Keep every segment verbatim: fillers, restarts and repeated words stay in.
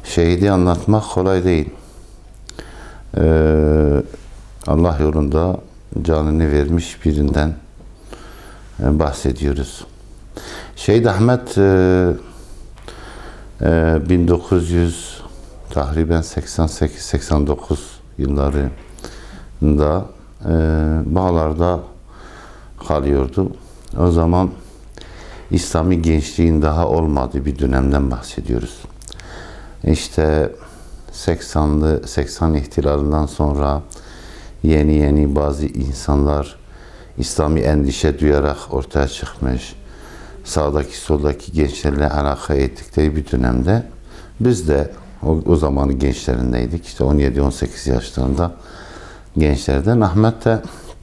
Şehidi anlatmak kolay değil. Ee, Allah yolunda canını vermiş birinden e, bahsediyoruz. Şehit Ahmet e, e, bin dokuz yüz takriben seksen sekiz seksen dokuz yıllarında e, Bağlar'da kalıyordu. O zaman İslami gençliğin daha olmadığı bir dönemden bahsediyoruz. İşte seksenli seksen ihtilalinden sonra yeni yeni bazı insanlar İslami endişe duyarak ortaya çıkmış. Sağdaki soldaki gençlerle alaka ettikleri bir dönemde biz de o, o zamanın gençlerindeydik. İşte on yedi on sekiz yaşlarında gençlerden. Ahmet de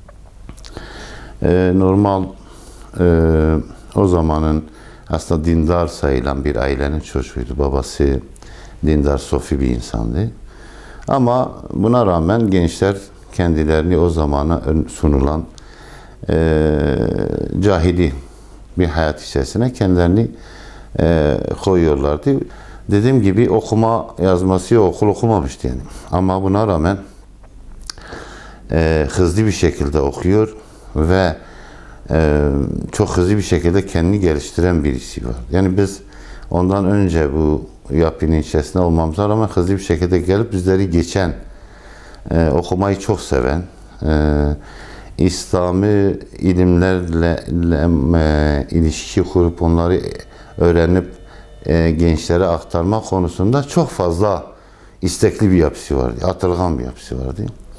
e, normal e, o zamanın aslında dindar sayılan bir ailenin çocuğuydu. Babası dindar, sofi bir insandı. Ama buna rağmen gençler kendilerini o zamana sunulan e, cahili bir hayat içerisine kendilerini e, koyuyorlardı. Dediğim gibi okuma yazması yok, okul okumamıştı yani. Ama buna rağmen e, hızlı bir şekilde okuyor ve e, çok hızlı bir şekilde kendini geliştiren birisi var. Yani biz ondan önce bu yapının içerisinde olmamıza rağmen hızlı bir şekilde gelip bizleri geçen, e, okumayı çok seven, e, İslami ilimlerle e, ilişki kurup onları öğrenip e, gençlere aktarma konusunda çok fazla istekli bir yapısı vardı. Atılgan bir yapısı vardı.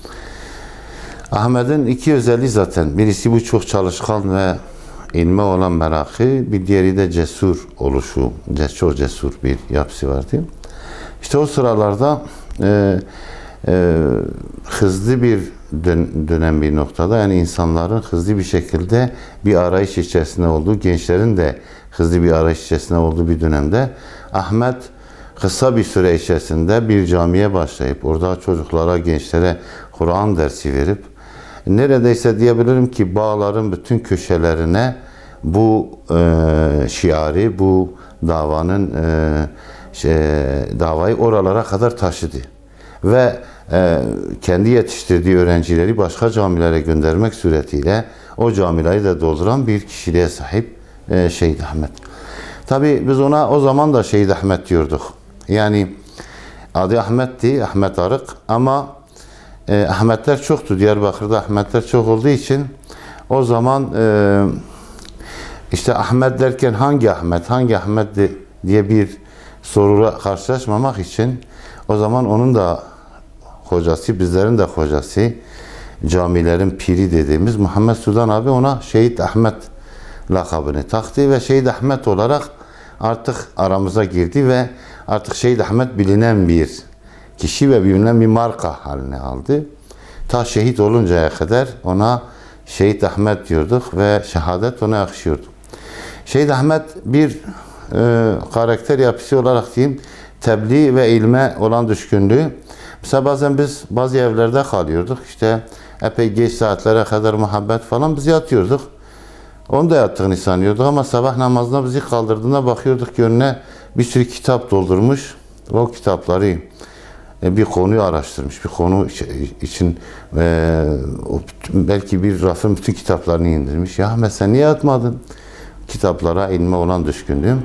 Ahmet'in iki özelliği zaten. Birisi bu çok çalışkan ve ilme olan merakı, bir diğeri de cesur oluşu. Çok cesur bir yapısı vardı. İşte o sıralarda e, e, hızlı bir dön dönem bir noktada, yani insanların hızlı bir şekilde bir arayış içerisinde olduğu, gençlerin de hızlı bir arayış içerisinde olduğu bir dönemde Ahmet kısa bir süre içerisinde bir camiye başlayıp orada çocuklara, gençlere Kur'an dersi verip neredeyse diyebilirim ki Bağlar'ın bütün köşelerine bu e, şiari, bu davanın e, şey, davayı oralara kadar taşıdı. Ve e, kendi yetiştirdiği öğrencileri başka camilere göndermek suretiyle o camileri de dolduran bir kişiliğe sahip e, Şehit Ahmet. Tabi biz ona o zaman da Şehit Ahmet diyorduk. Yani adı Ahmet'ti, Ahmet Arık, ama e, Ahmetler çoktu. Diyarbakır'da Ahmetler çok olduğu için o zaman e, işte Ahmet derken hangi Ahmet, hangi Ahmet diye bir soruyla karşılaşmamak için o zaman onun da hocası, bizlerin de hocası, camilerin piri dediğimiz Muhammed Sudan abi ona Şehit Ahmet lakabını taktı ve Şehit Ahmet olarak artık aramıza girdi ve artık Şehit Ahmet bilinen bir kişi ve bilinen bir marka haline aldı. Ta şehit oluncaya kadar ona Şehit Ahmet diyorduk ve şehadet ona yakışıyordu. Şehit Ahmet bir e, karakter yapısı olarak diyeyim, tebliğ ve ilme olan düşkünlüğü. Mesela bazen biz bazı evlerde kalıyorduk, işte epey geç saatlere kadar muhabbet falan, biz yatıyorduk. Onu da yattığını sanıyorduk ama sabah namazına bizi kaldırdığında bakıyorduk ki önüne bir sürü kitap doldurmuş. O kitapları bir konuyu araştırmış, bir konu için e, belki bir rafın bütün kitaplarını indirmiş. Ya mesela niye yatmadın? Kitaplara, ilme olan düşkünlüğüm.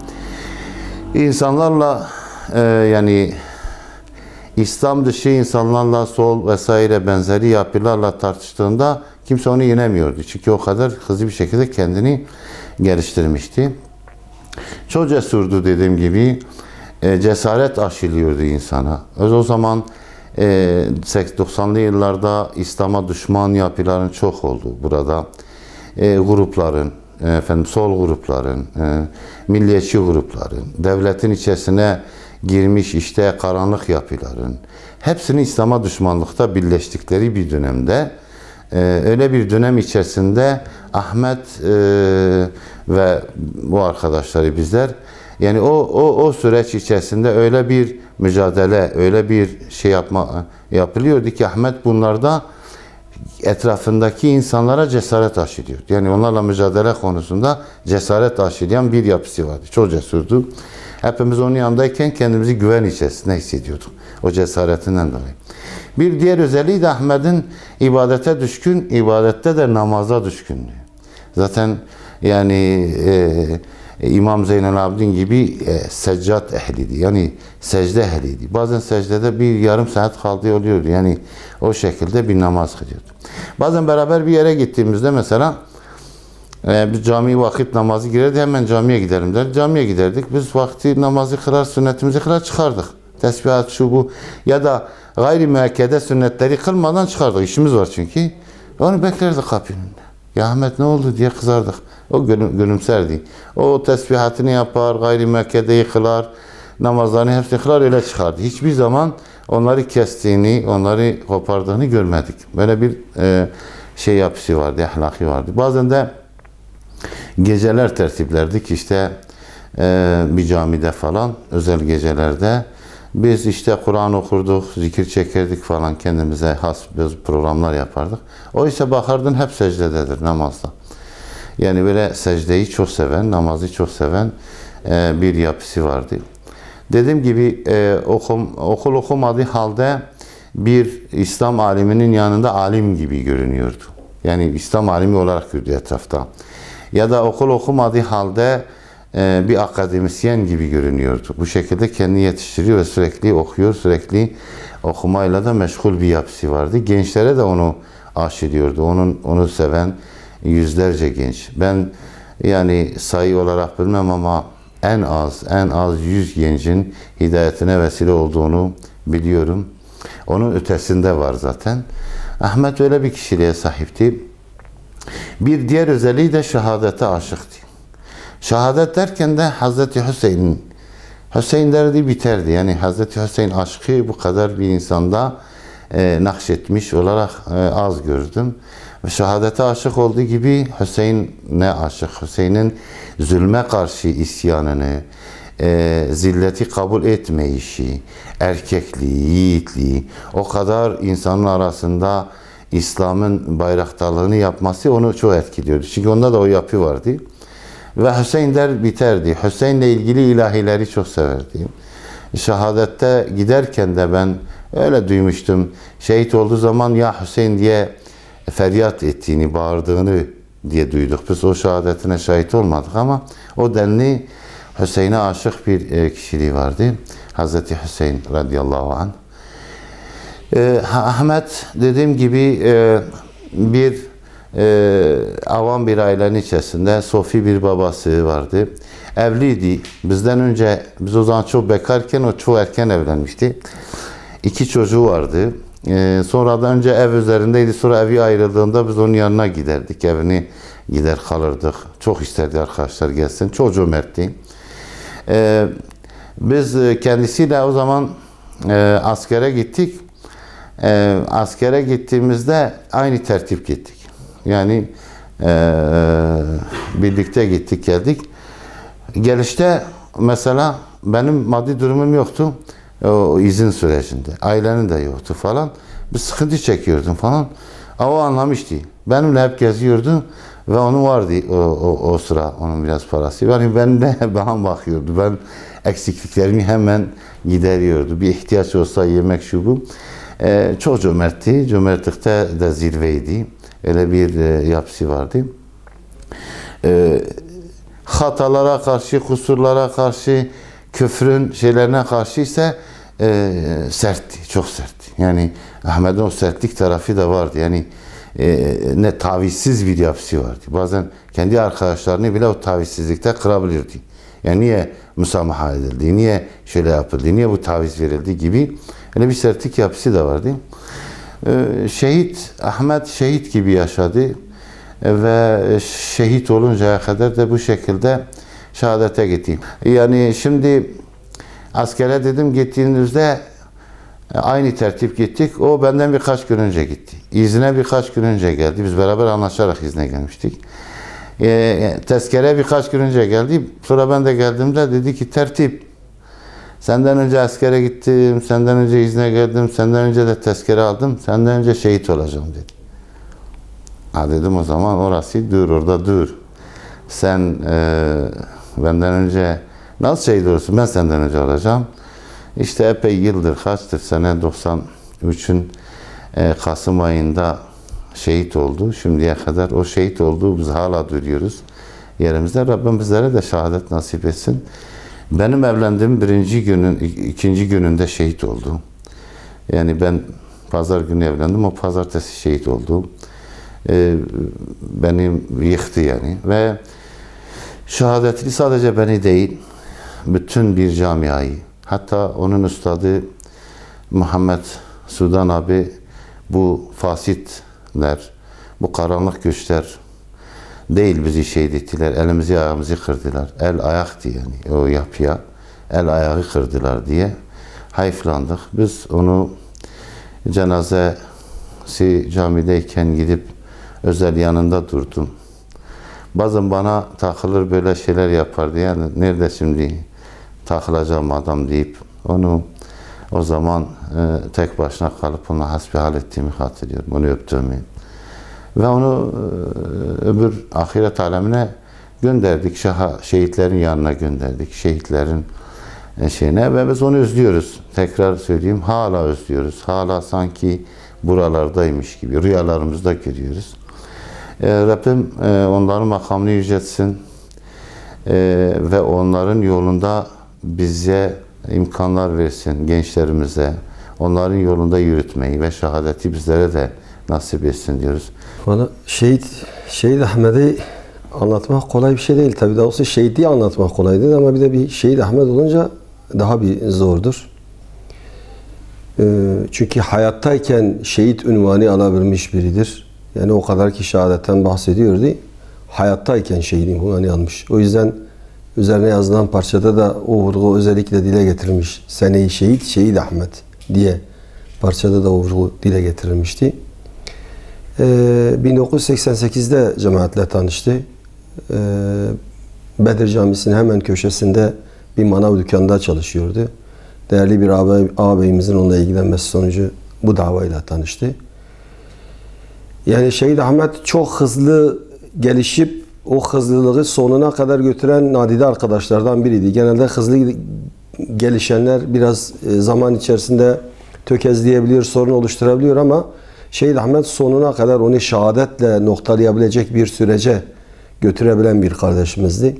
İnsanlarla e, yani İslam dışı insanlarla, sol vesaire benzeri yapılarla tartıştığında kimse onu yenemiyordu. Çünkü o kadar hızlı bir şekilde kendini geliştirmişti. Çok cesurdu dediğim gibi. E, cesaret aşılıyordu insana. O zaman e, doksanlı yıllarda İslam'a düşman yapıların çok oldu burada. E, grupların, e, efendim sol grupların, e, milliyetçi grupların, devletin içerisine girmiş işte karanlık yapıların, hepsinin İslam'a düşmanlıkta birleştikleri bir dönemde, e, öyle bir dönem içerisinde Ahmet e, ve bu arkadaşları bizler, yani o, o, o süreç içerisinde öyle bir mücadele, öyle bir şey yapma yapılıyordu ki Ahmet bunlarda etrafındaki insanlara cesaret aşılıyordu. Yani onlarla mücadele konusunda cesaret aşılayan bir yapısı vardı. Çok cesurdu. Hepimiz onun yanındayken kendimizi güven içerisinde hissediyorduk. O cesaretinden dolayı. Bir diğer özelliği de Ahmet'in ibadete düşkün, ibadette de namaza düşkündü. Zaten yani e, İmam Zeynel Abidin gibi e, seccat ehliydi. Yani secde ehliydi. Bazen secdede bir yarım saat kaldığı oluyordu. Yani o şekilde bir namaz kılıyordu. Bazen beraber bir yere gittiğimizde mesela e, bir cami vakit namazı girerdi. Hemen camiye gidelim der. Camiye giderdik. Biz vakti namazı kılar, sünnetimizi kılar çıkardık. Tesbihat şu bu ya da gayri müekkede sünnetleri kılmadan çıkardık. İşimiz var çünkü. Onu beklerdik kapının önünde. Ya Ahmet ne oldu diye kızardık. O gülüm, gülümserdi. O tesbihatını yapar, gayri müekkedeyi kılar, namazlarını hepsini kılar, öyle çıkardı. Hiçbir zaman onları kestiğini, onları kopardığını görmedik. Böyle bir e, şey yapısı vardı, ahlaki vardı. Bazen de geceler tertiplerdik işte e, bir camide falan, özel gecelerde. Biz işte Kur'an okurduk, zikir çekerdik falan, kendimize has programlar yapardık. O ise bakardın hep secdededir namazda. Yani böyle secdeyi çok seven, namazı çok seven e, bir yapısı vardı. Dediğim gibi e, okum, okul okumadığı halde bir İslam aliminin yanında alim gibi görünüyordu. Yani İslam alimi olarak gördü etrafta. Ya da okul okumadığı halde e, bir akademisyen gibi görünüyordu. Bu şekilde kendini yetiştiriyor ve sürekli okuyor, sürekli okumayla da meşgul bir yapısı vardı. Gençlere de onu aşılıyordu. Onun onu seven yüzlerce genç. Ben yani sayı olarak bilmem ama en az en az yüz gencin hidayetine vesile olduğunu biliyorum. Onun ötesinde var zaten. Ahmet öyle bir kişiliğe sahipti. Bir diğer özelliği de şehadete aşıktı. Şehadet derken de Hazreti Hüseyin Hüseyin derdi biterdi. Yani Hazreti Hüseyin aşkı bu kadar bir insanda e, nakşetmiş olarak e, az gördüm. Ve şehadete aşık olduğu gibi Hüseyin'e aşık. Hüseyin'in zulme karşı isyanını, e, zilleti kabul etmeyişi, erkekliği, yiğitliği, o kadar insanın arasında İslam'ın bayraktarlığını yapması onu çok etkiliyordu. Çünkü onda da o yapı vardı. Ve Hüseyin der biterdi. Hüseyin'le ilgili ilahileri çok severdi. Şehadette giderken de ben öyle duymuştum. Şehit olduğu zaman ya Hüseyin diye feryat ettiğini, bağırdığını diye duyduk. Biz o şehadetine şahit olmadık ama o denli Hüseyin'e aşık bir kişiliği vardı. Hazreti Hüseyin radıyallahu anh. Ee, Ahmet dediğim gibi e, bir e, avam bir ailenin içerisinde Sofi bir babası vardı. Evliydi. Bizden önce, biz o zaman çok bekarken o çok erken evlenmişti. İki çocuğu vardı. Ee, sonradan önce ev üzerindeydi. Sonra evi ayrıldığında biz onun yanına giderdik. Evini gider kalırdık. Çok isterdi arkadaşlar gelsin. Çok cömertti. Ee, biz kendisiyle o zaman e, askere gittik. E, askere gittiğimizde aynı tertip gittik. Yani e, birlikte gittik geldik. Gelişte mesela benim maddi durumum yoktu. O izin sürecinde. Ailenin de yoktu falan. Bir sıkıntı çekiyordum falan. Ama o anlamıştı. Benimle hep geziyordu ve onun vardı o, o, o sıra onun biraz parası. Yani ben de bana bakıyordu. Ben eksikliklerimi hemen gideriyordu. Bir ihtiyaç olsa yemek şu bu. Ee, çok cömertti. Cömertlikte de zirveydi. Öyle bir e, yapısı vardı. Ee, hatalara karşı, kusurlara karşı, küfrün şeylerine karşı ise e, sertti, çok sertti. Yani Ahmet'in o sertlik tarafı da vardı. Yani e, ne tavizsiz bir yapısı vardı. Bazen kendi arkadaşlarını bile o tavizsizlikte kırabilirdi. Yani niye müsamaha edildi, niye şöyle yapıldı, niye bu taviz verildi gibi öyle bir sertlik yapısı da vardı. E, şehit, Ahmet şehit gibi yaşadı ve şehit oluncaya kadar da bu şekilde şehadete gitti. Yani şimdi askere dedim gittiğimizde aynı tertip gittik. O benden birkaç gün önce gitti. İzne birkaç gün önce geldi. Biz beraber anlaşarak izne gelmiştik. E, tezkere birkaç gün önce geldi. Sonra ben de geldiğimde dedi ki tertip. Senden önce askere gittim. Senden önce izne geldim. Senden önce de tezkere aldım. Senden önce şehit olacağım dedi. Ha dedim o zaman orası dur orada dur. Sen e, benden önce Nasıl şehit olursun? Ben senden önce olacağım. İşte epey yıldır, kaçtır sene doksan üçün e, Kasım ayında şehit oldu. Şimdiye kadar o şehit olduğu biz hala duyuyoruz yerimizde. Rabbim bizlere de şehadet nasip etsin. Benim evlendiğim birinci günün, ikinci gününde şehit oldu. Yani ben pazar günü evlendim, o pazartesi şehit oldu. Ee, beni yıktı yani. Ve şehadetli sadece beni değil, bütün bir camiayı, hatta onun üstadı Muhammed Sudan abi, bu fasitler, bu karanlık güçler değil bizi şehit ettiler, elimizi ayağımızı kırdılar. El ayaktı yani o yapıya, el ayağı kırdılar diye hayıflandık. Biz onu cenazesi camideyken gidip özel yanında durdum. Bazen bana takılır böyle şeyler yapardı. Yani nerede şimdi takılacağım adam deyip onu o zaman e, tek başına kalıp ona hasbihal ettiğimi hatırlıyorum. Onu öptüğümü. Ve onu e, öbür ahiret alemine gönderdik. Şaha, şehitlerin yanına gönderdik. Şehitlerin e, şeyine ve biz onu özlüyoruz. Tekrar söyleyeyim, hala özlüyoruz. Hala sanki buralardaymış gibi rüyalarımızda görüyoruz. E, Rabbim e, onların makamını yüceltsin e, ve onların yolunda bize imkanlar versin, gençlerimize, onların yolunda yürütmeyi ve şehadeti bizlere de nasip etsin diyoruz. Valla şehit, Şehit Ahmet'i anlatmak kolay bir şey değil. Tabii daha olsa şehitliği anlatmak kolay değil ama bir de bir Şehit Ahmet olunca daha bir zordur. Ee, çünkü hayattayken şehit unvanı alabilmiş biridir. Yani o kadar ki şehadetten bahsediyordu. Hayattayken şehidin unvanı almış. O yüzden üzerine yazılan parçada da o vurgu özellikle dile getirilmiş. Sene-i şehit, Şehit Ahmet diye parçada da o vurgu dile getirilmişti. Ee, bin dokuz yüz seksen sekizde cemaatle tanıştı. Ee, Bedir Camisi'nin hemen köşesinde bir manav dükkanında çalışıyordu. Değerli bir ağabey, ağabeyimizin onunla ilgilenmesi sonucu bu davayla tanıştı. Yani Şehit Ahmet çok hızlı gelişip o hızlılığı sonuna kadar götüren nadide arkadaşlardan biriydi. Genelde hızlı gelişenler biraz zaman içerisinde tökezleyebiliyor, sorun oluşturabiliyor ama Şehit Ahmet sonuna kadar onu şehadetle noktalayabilecek bir sürece götürebilen bir kardeşimizdi.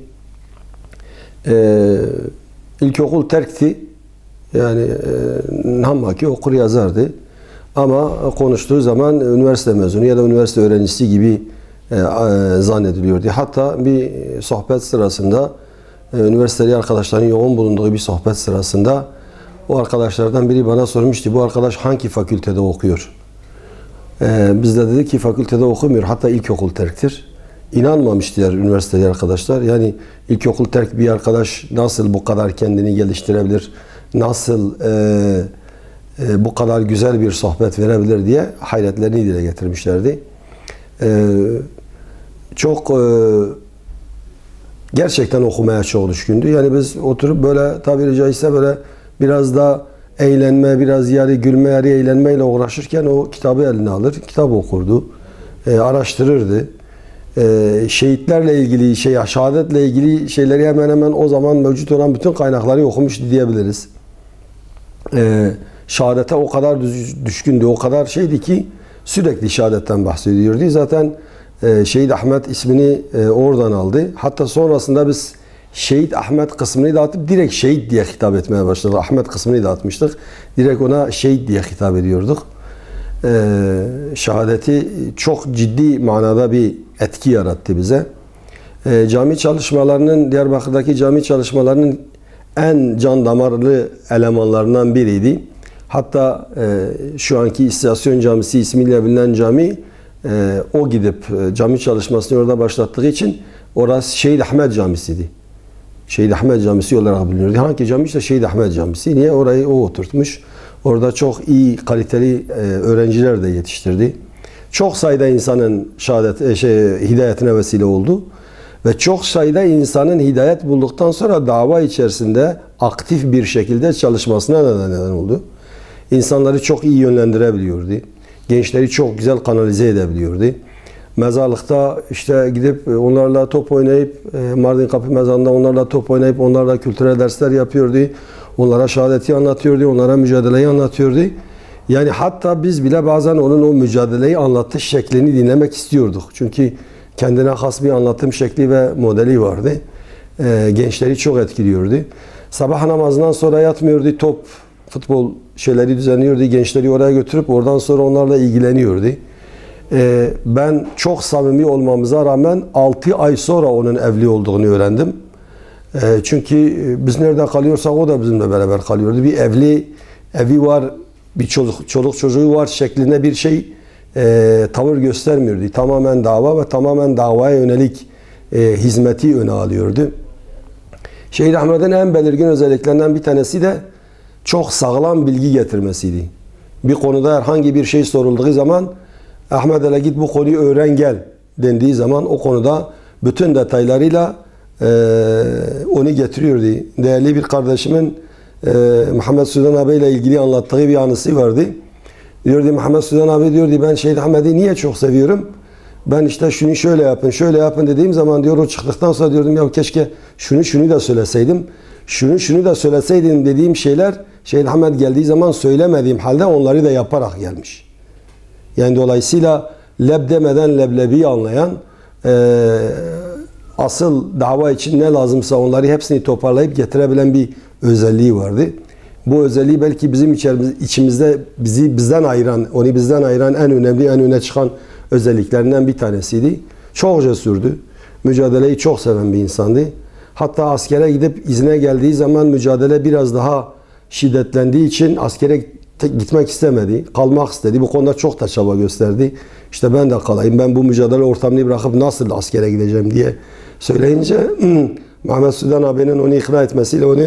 Ee, ilkokul terkti. Yani e, hamaki okur yazardı. Ama konuştuğu zaman üniversite mezunu ya da üniversite öğrencisi gibi e, e, zannediliyordu. Hatta bir sohbet sırasında e, üniversiteli arkadaşların yoğun bulunduğu bir sohbet sırasında o arkadaşlardan biri bana sormuştu. Bu arkadaş hangi fakültede okuyor? E, biz de dedik ki fakültede okumuyor. Hatta ilkokul terktir. İnanmamıştılar üniversiteli arkadaşlar. Yani ilkokul terk bir arkadaş nasıl bu kadar kendini geliştirebilir? Nasıl e, e, bu kadar güzel bir sohbet verebilir diye hayretlerini dile getirmişlerdi. E, çok e, gerçekten okumaya çok düşkündü. Yani biz oturup böyle tabiri caizse böyle biraz da eğlenme, biraz yarı gülme, yarı eğlenmeyle uğraşırken o kitabı eline alır, kitap okurdu, e, araştırırdı. E, şehitlerle ilgili, şey, şehadetle ilgili şeyleri hemen hemen o zaman mevcut olan bütün kaynakları okumuştu diyebiliriz. E, şehadete o kadar düşkündü, o kadar şeydi ki sürekli şehadetten bahsediyordu. Zaten e, Şehit Ahmet ismini e, oradan aldı. Hatta sonrasında biz Şehit Ahmet kısmını dağıtıp direkt şehit diye hitap etmeye başladık. Ahmet kısmını dağıtmıştık. Direkt ona şehit diye hitap ediyorduk. Ee, şehadeti çok ciddi manada bir etki yarattı bize. Ee, cami çalışmalarının, Diyarbakır'daki cami çalışmalarının en can damarlı elemanlarından biriydi. Hatta e, şu anki İstasyon Camisi ismiyle bilinen cami, e, o gidip e, cami çalışmasını orada başlattığı için orası Şehit Ahmet Camisi'ydi. Şehit Ahmet Camisi olarak biliniyordu. Hangi cami? İşte Şehit Ahmet Camisi. Niye? Orayı o oturtmuş. Orada çok iyi, kaliteli e, öğrenciler de yetiştirdi. Çok sayıda insanın şehadet, e, şey, hidayetine vesile oldu. Ve çok sayıda insanın hidayet bulduktan sonra dava içerisinde aktif bir şekilde çalışmasına da neden oldu. İnsanları çok iyi yönlendirebiliyordu. Gençleri çok güzel kanalize edebiliyordu. Mezarlıkta işte gidip onlarla top oynayıp, Mardin Kapı Mezarlığı'nda onlarla top oynayıp onlarla kültürel dersler yapıyordu. Onlara şehadeti anlatıyordu, onlara mücadeleyi anlatıyordu. Yani hatta biz bile bazen onun o mücadeleyi anlattığı şeklini dinlemek istiyorduk. Çünkü kendine has bir anlatım şekli ve modeli vardı. Ee, gençleri çok etkiliyordu. Sabah namazından sonra yatmıyordu, top, futbol şeyleri düzenliyordu. Gençleri oraya götürüp oradan sonra onlarla ilgileniyordu. Ee, ben çok samimi olmamıza rağmen altı ay sonra onun evli olduğunu öğrendim. Ee, çünkü biz nerede kalıyorsak o da bizimle beraber kalıyordu. Bir evli, evi var, bir çocuk, çoluk çocuğu var şeklinde bir şey e, tavır göstermiyordu. Tamamen dava ve tamamen davaya yönelik e, hizmeti öne alıyordu. Şehit Ahmet'in en belirgin özelliklerinden bir tanesi de çok sağlam bilgi getirmesiydi. Bir konuda herhangi bir şey sorulduğu zaman Ahmet hele git bu konuyu öğren gel dendiği zaman o konuda bütün detaylarıyla e, onu getiriyordu. Değerli bir kardeşimin e, Muhammed Sudan abi ile ilgili anlattığı bir anısı vardı. Diyordu Muhammed Sudan abi diyordu ben Şehit Ahmet'i niye çok seviyorum? Ben işte şunu şöyle yapın, şöyle yapın dediğim zaman diyor o çıktıktan sonra diyordum ya keşke şunu şunu da söyleseydim. Şunu şunu da söyleseydim dediğim şeyler Şehit Ahmet geldiği zaman söylemediğim halde onları da yaparak gelmiş. Yani dolayısıyla leb demeden leblebiyi anlayan e, asıl dava için ne lazımsa onları hepsini toparlayıp getirebilen bir özelliği vardı. Bu özelliği belki bizim içimizde bizi bizden ayıran, onu bizden ayıran en önemli, en öne çıkan özelliklerinden bir tanesiydi. Çok cesurdu. Mücadeleyi çok seven bir insandı. Hatta askere gidip izine geldiği zaman mücadele biraz daha şiddetlendiği için askere gitmek istemedi. Kalmak istedi. Bu konuda çok da çaba gösterdi. İşte ben de kalayım. Ben bu mücadele ortamını bırakıp nasıl askere gideceğim diye söyleyince Muhammed Sudan abinin onu ikna etmesiyle onu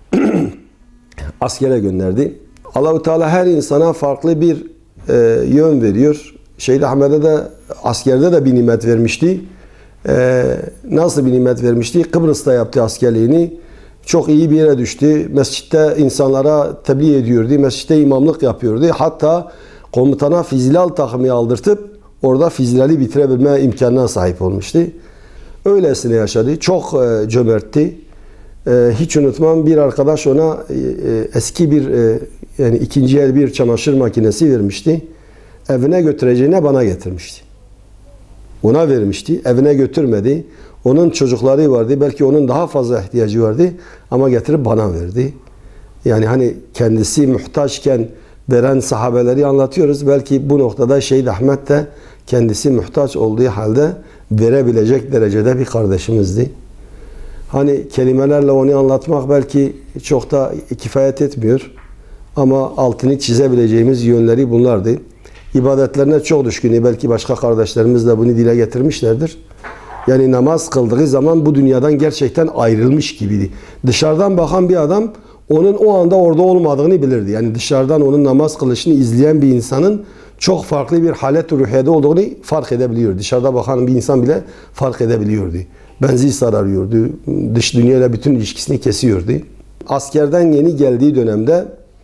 askere gönderdi. Allah-u Teala her insana farklı bir e, yön veriyor. Şehit Ahmet'e de askerde de bir nimet vermişti. Ee, nasıl bir nimet vermişti? Kıbrıs'ta yaptı askerliğini. Çok iyi bir yere düştü. Mescitte insanlara tebliğ ediyordu. Mescitte imamlık yapıyordu. Hatta komutana fizilal takımı aldırtıp orada fizilali bitirebilme imkanına sahip olmuştu. Öylesine yaşadı. Çok e, cömertti. E, hiç unutmam bir arkadaş ona e, eski bir e, yani ikinci el bir çamaşır makinesi vermişti. Evine götüreceğine bana getirmişti. Ona vermişti. Evine götürmedi. Onun çocukları vardı. Belki onun daha fazla ihtiyacı vardı. Ama getirip bana verdi. Yani hani kendisi muhtaçken veren sahabeleri anlatıyoruz. Belki bu noktada Şehit Ahmet de kendisi muhtaç olduğu halde verebilecek derecede bir kardeşimizdi. Hani kelimelerle onu anlatmak belki çok da kifayet etmiyor. Ama altını çizebileceğimiz yönleri bunlardı. İbadetlerine çok düşkün. Belki başka kardeşlerimiz de bunu dile getirmişlerdir. Yani namaz kıldığı zaman bu dünyadan gerçekten ayrılmış gibiydi. Dışarıdan bakan bir adam onun o anda orada olmadığını bilirdi. Yani dışarıdan onun namaz kılışını izleyen bir insanın çok farklı bir halet-i ruhiyede olduğunu fark edebiliyor. Dışarıda bakan bir insan bile fark edebiliyordu. Benzi sararıyordu. Dış dünyayla bütün ilişkisini kesiyordu. Askerden yeni geldiği dönemde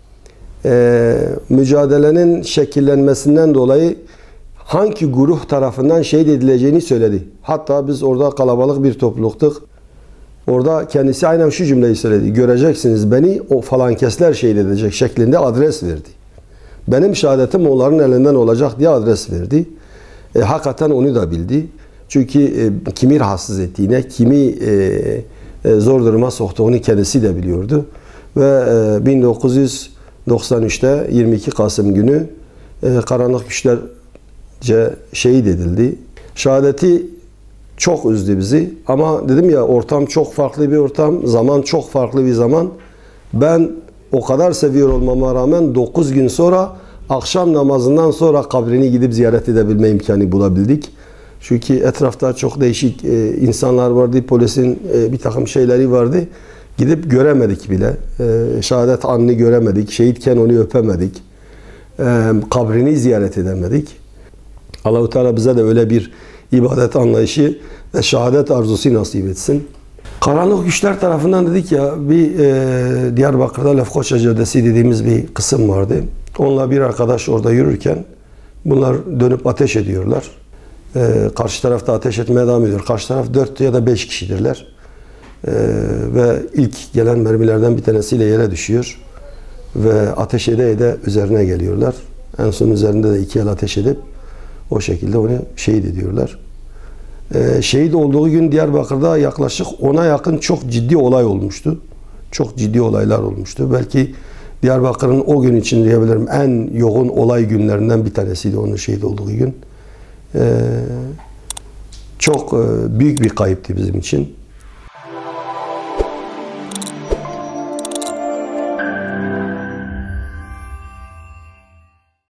Ee, mücadelenin şekillenmesinden dolayı hangi grup tarafından şehit edileceğini söyledi. Hatta biz orada kalabalık bir topluluktuk. Orada kendisi aynen şu cümleyi söyledi. Göreceksiniz beni o falan kesler şehit edecek şeklinde adres verdi. Benim şehadetim onların elinden olacak diye adres verdi. E, hakikaten onu da bildi. Çünkü e, kimi rahatsız ettiğine, kimi e, e, zor duruma soktuğunu kendisi de biliyordu. Ve e, bin dokuz yüz doksan üçte yirmi iki Kasım günü e, karanlık güçlerce şehit edildi. Şehadeti çok üzdü bizi ama dedim ya ortam çok farklı bir ortam, zaman çok farklı bir zaman. Ben o kadar seviyor olmama rağmen dokuz gün sonra akşam namazından sonra kabrini gidip ziyaret edebilme imkanı bulabildik. Çünkü etrafta çok değişik e, insanlar vardı, polisin e, bir takım şeyleri vardı. Gidip göremedik bile. Ee, şehadet anını göremedik. Şehitken onu öpemedik. Ee, kabrini ziyaret edemedik. Allah-u Teala bize de öyle bir ibadet anlayışı ve şehadet arzusu nasip etsin. Karanlık güçler tarafından dedik ya bir e, Diyarbakır'da Lefkoça Caddesi dediğimiz bir kısım vardı. Onunla bir arkadaş orada yürürken bunlar dönüp ateş ediyorlar. Ee, karşı tarafta ateş etmeye devam ediyor. Karşı taraf dört ya da beş kişidirler. Ee, ve ilk gelen mermilerden bir tanesiyle yere düşüyor. Ve ateş ede ede üzerine geliyorlar. En son üzerinde de iki el ateş edip o şekilde onu şehit ediyorlar. Ee, şehit olduğu gün Diyarbakır'da yaklaşık ona yakın çok ciddi olay olmuştu. Çok ciddi olaylar olmuştu. Belki Diyarbakır'ın o gün için diyebilirim en yoğun olay günlerinden bir tanesiydi onun şehit olduğu gün. Ee, çok büyük bir kayıptı bizim için.